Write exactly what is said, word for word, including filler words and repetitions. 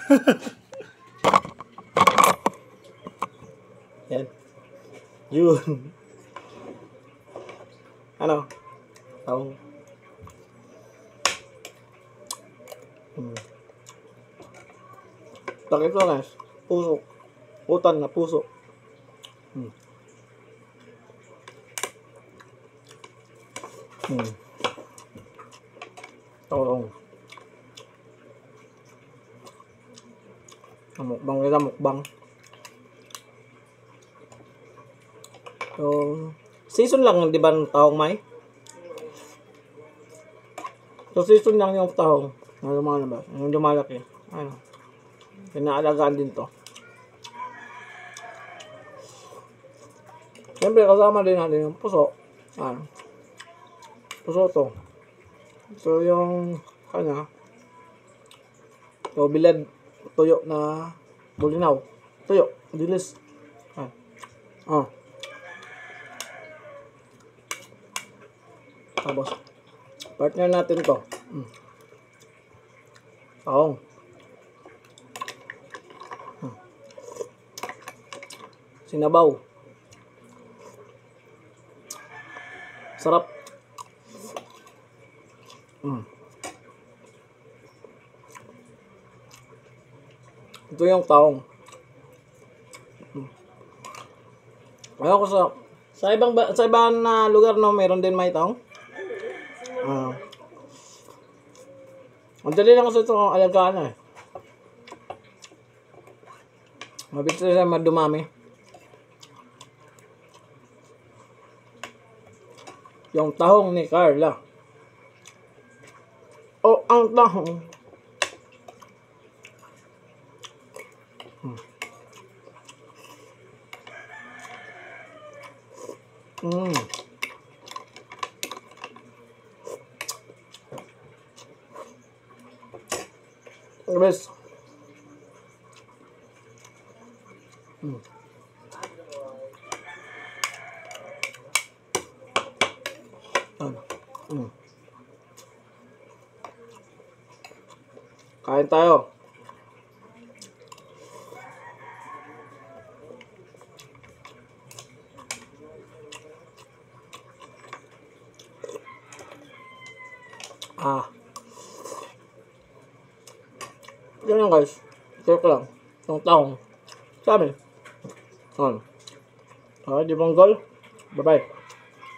Yan. Yun. Ano? Tahong. Hmm. Takit ko guys. Puso. Utan na puso. Hmm. Hmm. Tahong. Mukbang kita, mukbang. So, season lang, di ba, ng tahong may? So, season lang yung tahong. Ano mga ba? Yung lumalaki. Ano? Pinaalagaan din to. Siyempre, kasama din natin yung puso. Ano? Puso to. So, yung kanya, so, bilad, tuyo na bulinaw. Tuyo, dilis. Ah. Ah. Tapos, partner natin to. Hmm. Tahong. Hmm. Sinabaw. Sarap. Hmm. Ito yung tahong. Hmm. Ayaw ko sa sa ibang sa ibang na lugar no meron din may tahong. Ah. Ang dali lang kasi ito alagaan eh. Mabilis na madumami. Yung tahong ni Carla. Oh, ang tahong. Hmm. Mm. Best. Mm. Mm. Kain tayo. Ah. Yan lang guys. Ito lang. Itong tahong. Sabi. Ano? Ah, di Mongol. Bye-bye.